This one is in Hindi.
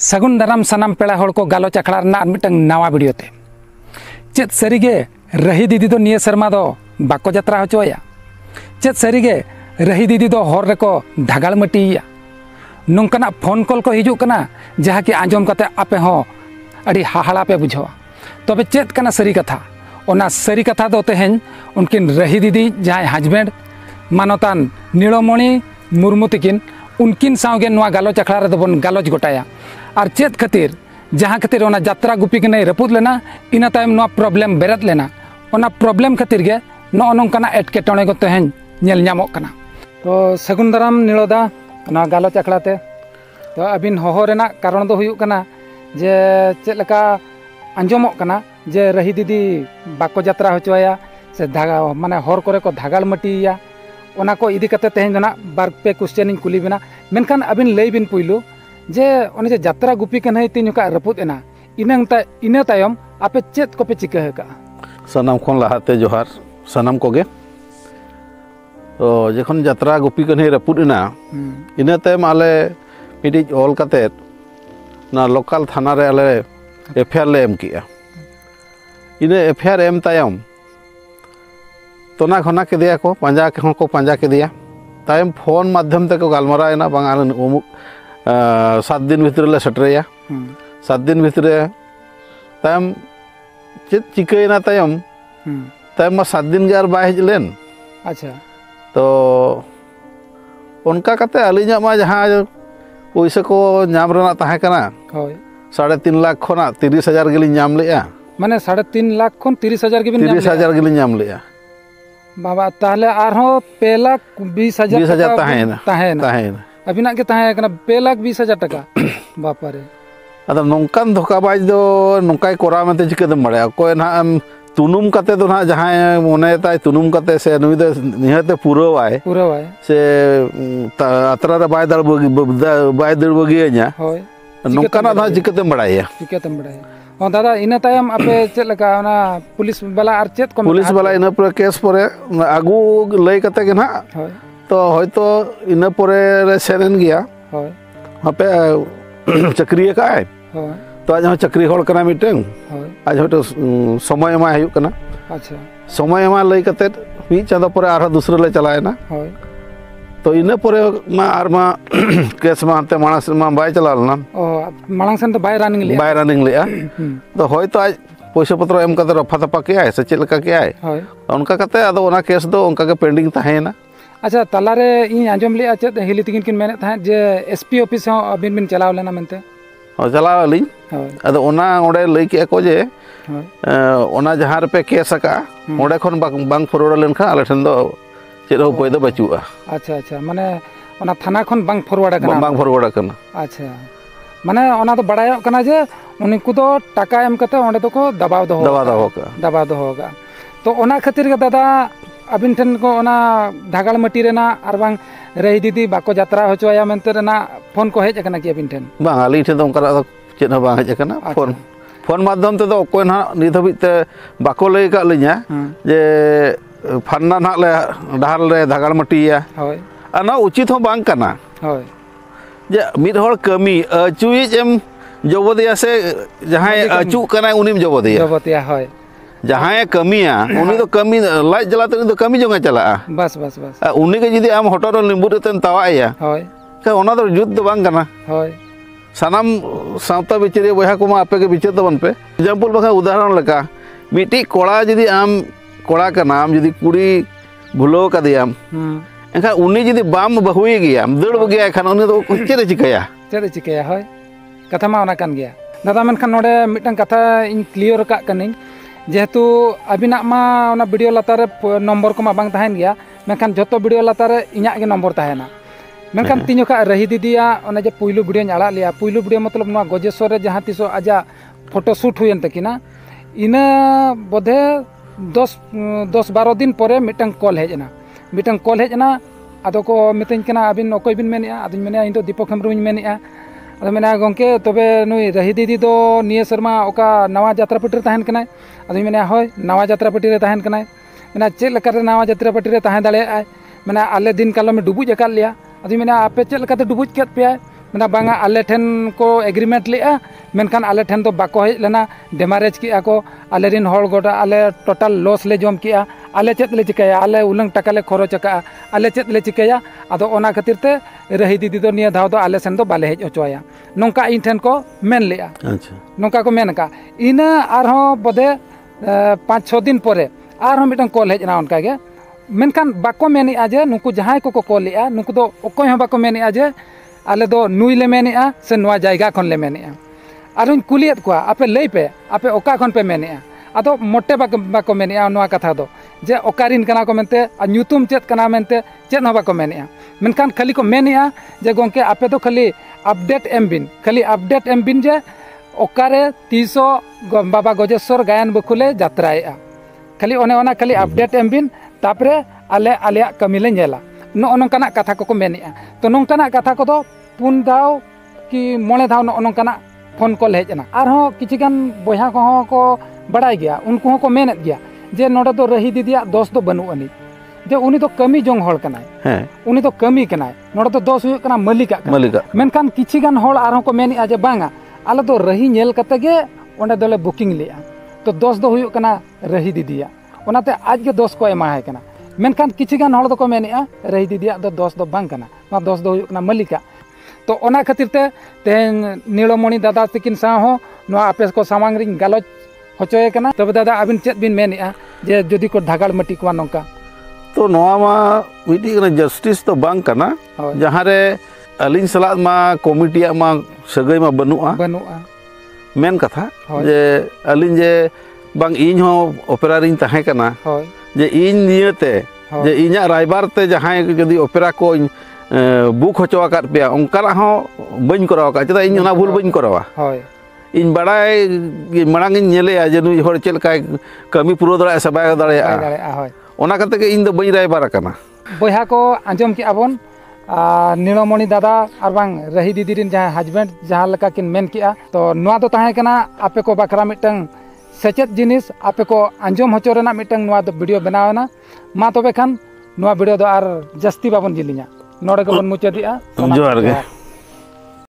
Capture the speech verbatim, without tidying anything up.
सगुन दाराम सानाम पेड़ा हड़ को गालोच आखड़ा रना मिटंग नवा वीडियो ते चेत सरीगे रही दीदी दो निये शर्मा दो बाको जात्रा होचोया चेत सरीगे रही दीदी दो हर रेको धागाल मटिया नोंकना फोन कॉल को हिजुग कना जहाँ कि आंजम कते आपे हो अड़ी हाहाड़ा पे बुझावा तबे चेत कना सरी कथा ओना सरी कथा दो तेहेन उनकिन रही दीदी जहाँ हजबेंड मानतान नीलमणि मुर्मू तकिन उनकिन सावगे नवा गालोच आखड़ा रे दोबन गालोच गोटाया और चेत खातिर जहाँ खातिर ओना यात्रा गुपी के नहीं रपुद लेना इना तायम नवा प्रॉब्लम बेरत लेना ओना प्रॉब्लम खातिर गे नो नोंकना एटकेटोणे को तेहेन नेल ᱧᱟᱢᱚᱜ कना। तो सगुन दाराम नीलोदा ना गालोच आखड़ाते तो अबिन होहो रेना कारण दो हुयुग कना जे चेद लेका आंजमोग कना जे रही दीदी बाको यात्रा होचोया से धागा माने हर करे को धागाल मटिया ओना को इदी कते तेहेन जना बार पे क्वेश्चन इन कुली बिना मेनखान अबिन लई बिन पुइलु जे ओने जे यात्रा गुपी के नहीं तीन का रपुद एना इनंग ता इना तायम आपे चेत को पे चिका हका सनम खन लाहाते जोहार सनम कोगे तो जखन यात्रा गुपी के नहीं रपुद एना इना तायम आले मिडी ऑल कते ना लोकल थाना रे आले एफआईआर ले एम किया इने एफआईआर एम तायम तोना खना के दिया को पंजा के को पंजा के दिया तायम फोन माध्यम ते को गालमरा एना बांग उमुक सात दिन भितर ले सटरेया सात दिन भितर तायम चेत चिकैना तायम तायम मा सात दिन गे बाय हजलेन अच्छा तो उनका कते अलिഞ്ഞा मा जहां पैसा को नाम रना ताहे कना होय साढ़े तीन लाख खना तीस हजार गेली नाम लेया माने साढ़े तीन लाख खन तीस हजार के बिन तीस हजार गेली नाम लेया बाबा ताहले आरहो पे लाख बीस हजार बीस हजार ताहेना ताहेना ताहेना अबिना के ताहे कना पे लाख बीस हजार टका बापारे अदम नोंकान धोखाबाज दो नोंकाय कोरा मेते चिकेदम बड़े कोय ना तुनुम कते दो ना जहां मोने ताय तुनुम कते से नुई दो निहते पूरो वाय पूरो वाय से अतरा रे बाय दड़ बाय दड़ बगिया होय नोंकाना दा चिकेदम बड़ाया चिकेदम बड़ाया ओ दादा इना तायम आपे चेद लका ना पुलिस वाला आर चेद को पुलिस वाला इना पर केस परे आगु लई कते के ना होय तो हयतो इना परे रे सेरेन गया होय आपे चक्रिय का है तो आज हम चक्री होड़ कना मिटेंग आज हयतो समय मा हयुक कना अच्छा समय मा लई कते मी चांदो परे आर दूसरे ले चलायना होय तो इना परे मा आर मा केस मा अंते मानस मा बाय चलालना ओ मांग सन तो बाय रनिंग ले बाय रनिंग ले तो हयतो आज पैसा पत्र एम कते रफा तपा के आय से चेलका के आय होय उनका कते अदो ओना केस दो उनका के पेंडिंग ताहेना अच्छा तलारे इन आंजम ले चेद हिली तिकिन किन मेने था जे एसपी ऑफिस हो अबिन बिन चलाव लेना मेनते हो चलाव ली अदो ओना ओडे लई के को जे ओना जहां रे पे केस का ओडे खन बांग फॉरवर्ड लेन खा आले ठन दो चेद हो पय दो बचुआ अच्छा अच्छा माने ओना थाना खन बांग फॉरवर्ड कना बांग फॉरवर्ड कना अच्छा माने ओना तो बड़ाय कना जे उनको तो टाका एम कते ओडे तो को दबाव दो दबाव दो का दबाव दो होगा तो ओना खातिर के दादा अबिन ठन को ओना धागाल मटी रेना आर बांग रही दीदी बाको यात्रा होचोया मेनते रेना फोन को हेज कना कि अबिन ठन बांग आली ठन तो उनका चेद बांग हेज कना फोन फोन माध्यम ते तो कोई ना नित हबि ते बाको लई का लिया जे फन्ना ना ले डाहर ले धागाल मटिया होय अना उचित हो बांग कना होय जे मिद होड़ कमी अचुई एम जबदिया से जहां अचु कना उनिम जबदिया जबदिया होय जहां कमिया उनी तो कमी लाज जलाते उनी तो कमी जोंगा चला बस बस बस उनी के जदी आम हटो लिंबू तेन तवाया होय के ओना तो जुद्ध दो बांग कना होय सानाम सावता बिचरे बहा को मा आपे के बिचर दबन पे एग्जांपल बखा उदाहरण लका मिटी कोड़ा जदी आम कोड़ा का नाम जदी कुड़ी भुलो का दियाम एखा उनी जदी बाम बहुई गया दड़ गया खान उनी तो चेरे चिकया चेरे चिकया होय कथा मा ओना कान गया दादा मन खान नोडे मिटन कथा इन क्लियर का कनिन जेहेतु अबिना मा ओना वीडियो लातारे नंबर को मा बांग ताहेन गया मेखान जतो वीडियो लातारे इन्या के नंबर ताहेना मेखान तीन का रही दीदिया ओना जे पुइलु वीडियो आड़ा लिया पुइलु वीडियो मतलब ना गजेश्वर रे जहां तिसो आजा फोटो शूट हुयन तकिना इना बोधे दस दस बारह दिन परे मिटन कॉल हेजना मिटन कॉल हेजना आदो को मितन कना अबिन ओकय बिन मेनिया आदिन मेनिया इन तो दीपक हेम्ब्रम मेनिया अदो मेना गंके तबे नुई रही दीदी दो निये शर्मा ओका नवा यात्रा पट्टी रे ताहेन कनाय अदो मेना होय नवा यात्रा पट्टी रे ताहेन कनाय मेना चेल लका रे नवा यात्रा पट्टी रे ताहें दाले आय मेना आले दिन कालो में डुबुज अकाल लिया अदो मेना आपे चेल लका ते डुबुज केत पे मेना बांगा आले ठेन को एग्रीमेंट लेआ मेनखान आले ठेन तो बाको हेज लेना डेमारेज किया को आले रिन हॉल गोटा आले टोटल लॉस ले जम किया आले चेत ले चिकाया आले उलंग टका ले खरच का आले चेत ले चिकाया आदो ओना खातिर ते रही दीदी दो निया धाव दो आले सेन दो बाले हेज ओचोया नोंका इन ठेन को मेन लेआ अच्छा नोंका को मेन का इना आरहो बदे पाँच छः दिन परे आरहो मिटन कॉल हेज ना उनका गे मेनखान बाको मेनी आजे नुकु जहां को को कॉल लेआ नुकु दो ओकोय हो बाको मेनी आजे आले दो नुई ले मेनेआ से नवा जायगा खन ले मेनेआ आरुन कुलियत को आपे लई पे आपे ओका खन पे मेनेआ आदो मोटे बाको बाको मेनेआ नवा कथा दो जे ओकारिन कना को मेनते आ न्यूतुम चेत कना मेनते चेत न बाको मेनेआ मेनखान खाली को मेनेआ जे गोंके आपे दो खाली अपडेट एम बिन खाली अपडेट एम बिन जे ओकारे तीसो बाबा गजेश्वर गायन बखुले जात्राएआ खाली ओने ओना खाली अपडेट एम बिन तापरे आले आले कमी ले नेला नो नोंकाना कथा को को मेनेआ तो नोंकाना कथा को दो पुन दाव कि मोड़े धाव नो नोंकाना फोन कॉल हेजना आरहों किछिगान बया को को बड़ाई गया उनको को मेनेत गया जे नोडे दो रही दीदिया दोष दो बनु अनी जे उनी तो कमी जोंग होड़ कनाय हैं उनी तो कमी कनाय नोडे तो दोष हुय कना मलिका मलिका मेनखान किछिगान होड़ आरहों को मेनेआ जे बांगा आले दो रही नेल कते गे ओंडे दोले बुकिंग लेआ तो दोष दो हुय कना रही दीदिया ओनाते आज के दोष को एमा है कना मेनखान किछिगान होड़ दो को मेनेआ रही दीदिया दो दोष दो बांग कना ना दोष दो हुय कना मलिका तो ओना खातिर ते तेन नीलमणि दादा तकिन सा हो नवा आपे को सामांग रिंग गालोच होचोय कना तबे दादा आबिन चेत बिन मेनेआ जे जदि को धागाड़ मटी को नोंका तो नवा मा मिटी कना जस्टिस तो बांग कना जहां रे अलिन सलाद मा कमिटिया मा सगई मा बनुआ बनुआ मेन कथा जे अलिन जे बांग इन हो ओपेरा रिंग ताहे कना होय जे इन नियते जे इन्या रायबार ते जहां जदि ओपेरा को बुक होचो आकात पे उनकाना हो बइन करावा का चदा इन ना भूल बइन करावा होय इन बड़ाई मड़ांग इन नेले आ जे नुई होर चेल का कमी पुरो दड़ा सबाय दड़ा होय ओना कते के इन दो बइन रायबार कना बया को आंजम की आबन नीलमणि दादा और बांग रही दीदी रिन जहां हस्बैंड जहां लका किन मेन किया तो नवा दो ताहे कना आपे को बकरा मिटंग सेचेत जिनिस आपे को आंजम होचो रेना मिटंग नवा दो वीडियो बनावना मा तबे खान नवा वीडियो दो आर जस्ती बाबन जिलिnya नोड़े को बन मुचादिया जोहार गे।